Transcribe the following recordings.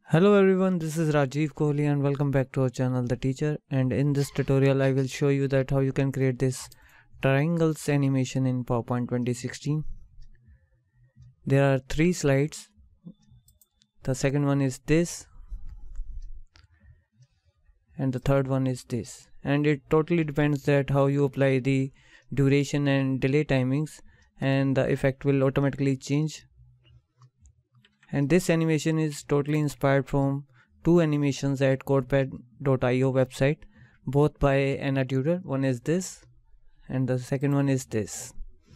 Hello everyone, this is Rajiv Kohli and welcome back to our channel The Teacher, and in this tutorial I will show you that how you can create this triangles animation in PowerPoint 2016. There are 3 slides. The second one is this and the third one is this, and it totally depends that how you apply the duration and delay timings, and the effect will automatically change. And this animation is totally inspired from 2 animations at codepad.io website, both by Anna Tudor. One is this and the second one is this.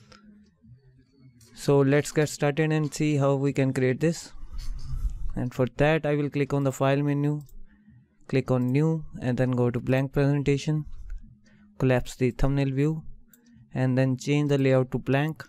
So let's get started and see how we can create this. And for that I will click on the file menu, click on new, and then go to blank presentation, collapse the thumbnail view, and then change the layout to blank.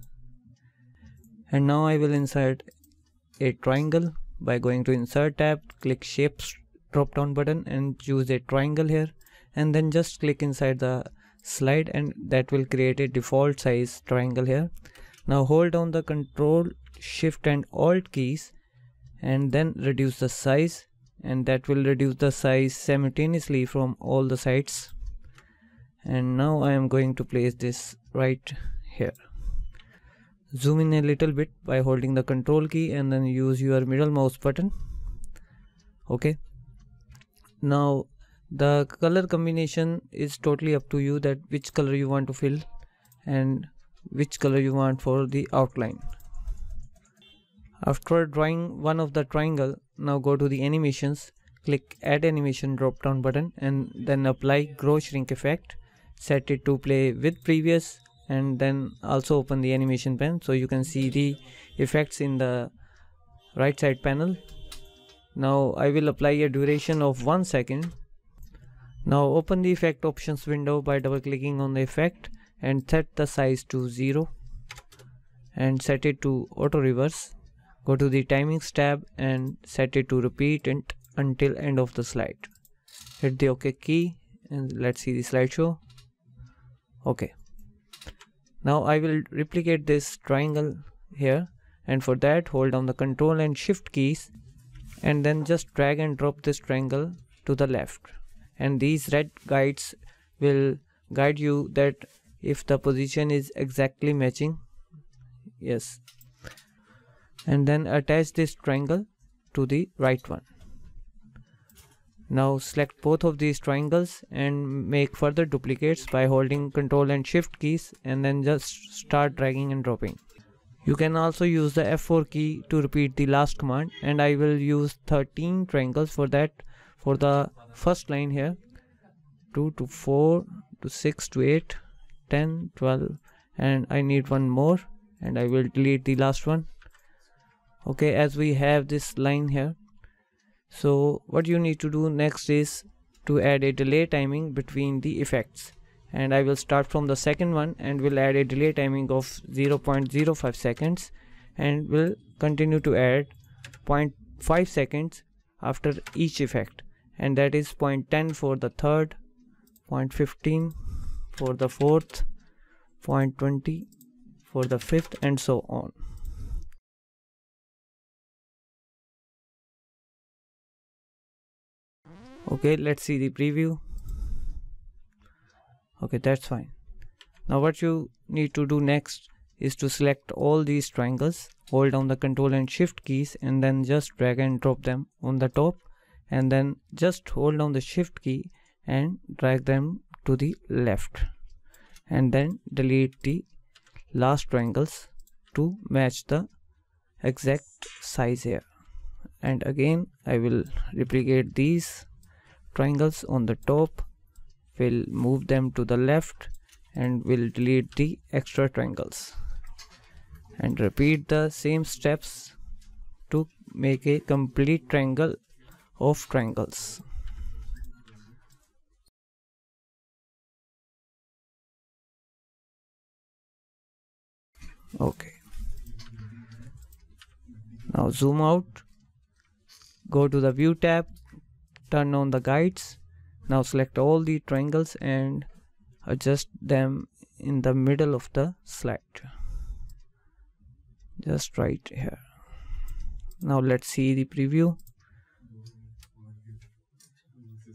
And now I will insert a triangle by going to insert tab, click shapes drop down button and choose a triangle here, and then just click inside the slide and that will create a default size triangle here. Now hold down the Control, Shift and Alt keys and then reduce the size, and that will reduce the size simultaneously from all the sides. And now I am going to place this right here. Zoom in a little bit by holding the Control key and then use your middle mouse button. Okay. Now the color combination is totally up to you, that which color you want to fill and which color you want for the outline. After drawing one of the triangle, now go to the animations, click add animation drop down button and then apply grow shrink effect, set it to play with previous, and then also open the animation pen so you can see the effects in the right side panel. Now I will apply a duration of 1 second. Now open the effect options window by double clicking on the effect and set the size to 0 and set it to auto reverse. Go to the timings tab and set it to repeat until end of the slide. Hit the OK key and let's see the slideshow. Okay. Now I will replicate this triangle here, and for that hold down the Control and Shift keys and then just drag and drop this triangle to the left, and these red guides will guide you that if the position is exactly matching. Yes. And then attach this triangle to the right one. Now select both of these triangles and make further duplicates by holding Control and Shift keys and then just start dragging and dropping. You can also use the F4 key to repeat the last command, and I will use 13 triangles for that. For the first line here, 2 to 4 to 6 to 8, 10, 12, and I need one more, and I will delete the last one. Okay, as we have this line here. So what you need to do next is to add a delay timing between the effects, and I will start from the second one and will add a delay timing of 0.05 seconds and will continue to add 0.5 seconds after each effect, and that is 0.10 for the third, 0.15 for the fourth, 0.20 for the fifth, and so on. Okay, let's see the preview. Okay, that's fine. Now what you need to do next is to select all these triangles, hold down the Control and Shift keys and then just drag and drop them on the top, and then just hold down the Shift key and drag them to the left, and then delete the last triangles to match the exact size here. And again I will replicate these triangles on the top, will move them to the left and will delete the extra triangles, and repeat the same steps to make a complete triangle of triangles. Okay. Now zoom out, go to the view tab, turn on the guides. Now select all the triangles and adjust them in the middle of the slide, just right here. Now let's see the preview.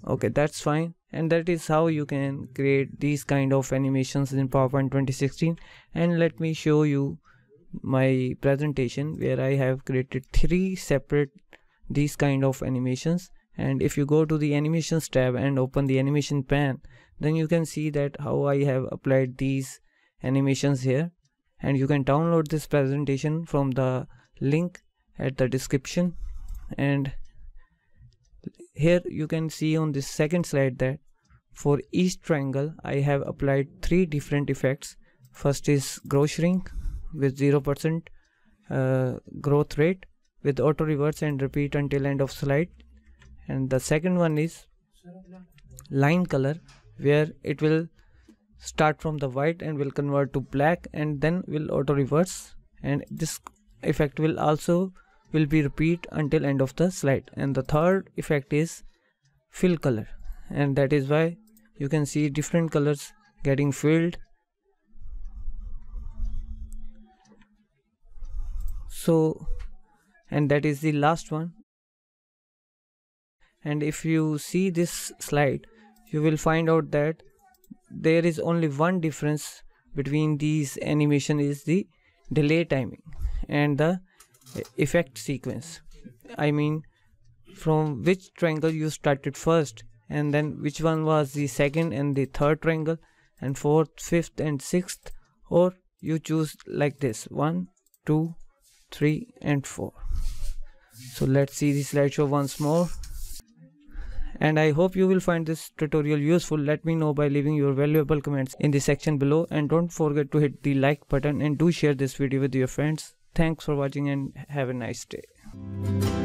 Okay, that's fine. And that is how you can create these kind of animations in PowerPoint 2016. And let me show you my presentation where I have created 3 separate these kind of animations. And if you go to the animations tab and open the animation pan, then you can see that how I have applied these animations here. And you can download this presentation from the link at the description. And here you can see on this second slide that for each triangle I have applied 3 different effects. First is grow shrink with 0% growth rate with auto reverse and repeat until end of slide. And the second one is line color, where it will start from the white and will convert to black and then will auto reverse, and this effect will be repeat until end of the slide. And the third effect is fill color, and that is why you can see different colors getting filled. So, and that is the last one. And if you see this slide, you will find out that there is only one difference between these animation is the delay timing and the effect sequence. I mean, from which triangle you started first, and then which one was the second and the third triangle, and fourth, fifth and sixth, or you choose like this 1, 2, 3 and 4. So let's see the slideshow once more. And I hope you will find this tutorial useful. Let me know by leaving your valuable comments in the section below, and don't forget to hit the like button and do share this video with your friends. Thanks for watching and have a nice day.